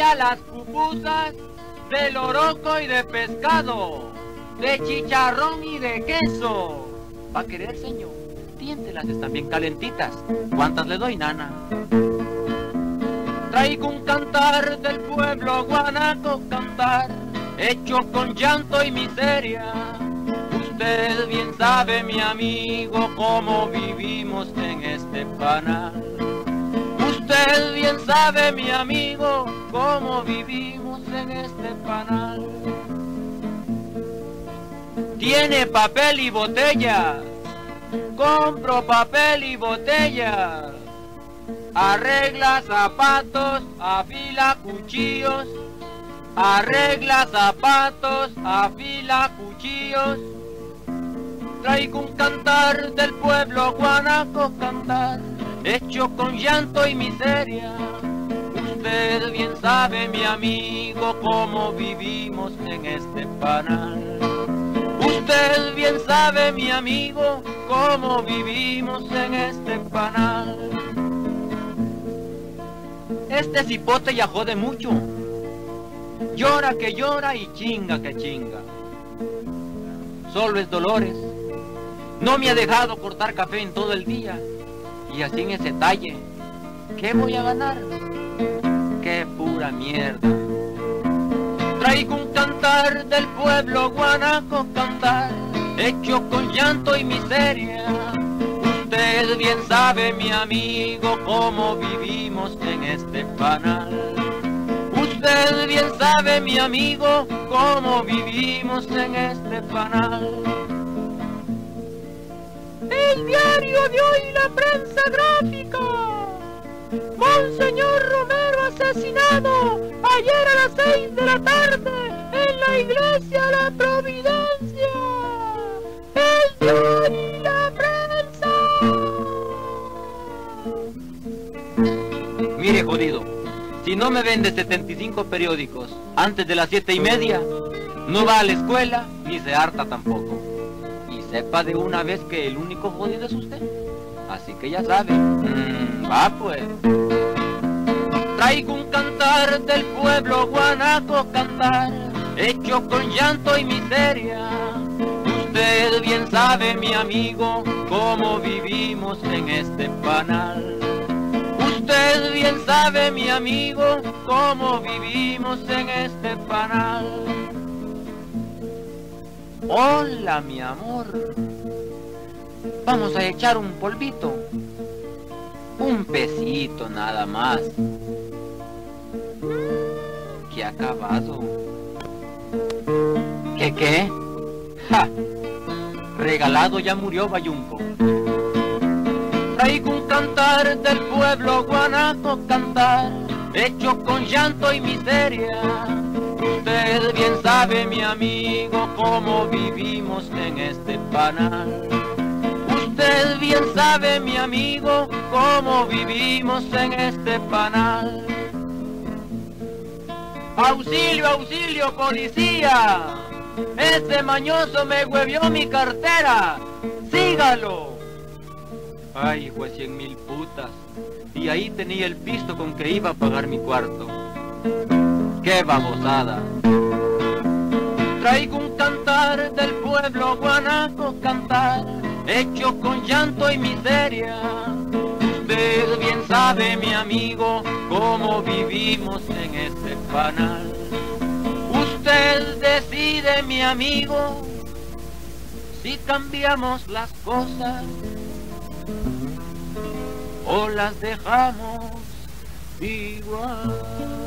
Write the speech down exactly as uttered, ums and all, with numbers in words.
quiera las pupusas de loroco y de pescado, de chicharrón y de queso. ¿Va a querer, señor? Tiéntelas, están bien calentitas. ¿Cuántas le doy, nana? Traigo un cantar del pueblo guanaco, cantar hecho con llanto y miseria. Usted bien sabe, mi amigo, cómo vivimos en este panal. Usted bien sabe, mi amigo, cómo vivimos en este panal. Tiene papel y botella, compro papel y botella. Arregla zapatos, afila cuchillos. Arregla zapatos, afila cuchillos. Traigo un cantar del pueblo guanaco, cantar hecho con llanto y miseria. Usted bien sabe, mi amigo, cómo vivimos en este panal. Usted bien sabe, mi amigo, cómo vivimos en este panal. Este cipote ya jode mucho. Llora que llora y chinga que chinga. Solo es Dolores. No me ha dejado cortar café en todo el día. Y así en ese talle, ¿qué voy a ganar? ¡Qué pura mierda! Traigo un cantar del pueblo guanaco, cantar hecho con llanto y miseria. Usted bien sabe, mi amigo, cómo vivimos en este panal. Usted bien sabe, mi amigo, cómo vivimos en este panal. El diario de hoy, la prensa gráfica. Monseñor Romero asesinado ayer a las seis de la tarde en la iglesia La Providencia. El diario y la prensa. Mire, jodido, si no me vende setenta y cinco periódicos antes de las siete y media, no va a la escuela ni se harta tampoco. Y sepa de una vez que el único jodido es usted. Así que ya sabe. Mm, va pues. Traigo un cantar del pueblo guanaco, cantar hecho con llanto y miseria. Usted bien sabe, mi amigo, cómo vivimos en este panal. Usted bien sabe, mi amigo, cómo vivimos en este panal. Hola, mi amor. Vamos a echar un polvito. Un pesito nada más. ¡Qué acabado! ¿Qué qué? ¡Ja! Regalado ya murió Bayunco. Traigo un cantar del pueblo guanaco, cantar hecho con llanto y miseria. Usted bien sabe, mi amigo, cómo vivimos en este panal. Usted bien sabe, mi amigo, cómo vivimos en este panal. ¡Auxilio, auxilio, policía! ¡Ese mañoso me huevió mi cartera! ¡Sígalo! Ay, hijo de cien mil putas. Y ahí tenía el pisto con que iba a pagar mi cuarto. ¡Qué babosada! Traigo un cantar del pueblo guanaco, cantar hecho con llanto y miseria. Usted bien sabe, mi amigo, cómo vivimos en este panal. Usted decide, mi amigo, si cambiamos las cosas o las dejamos igual.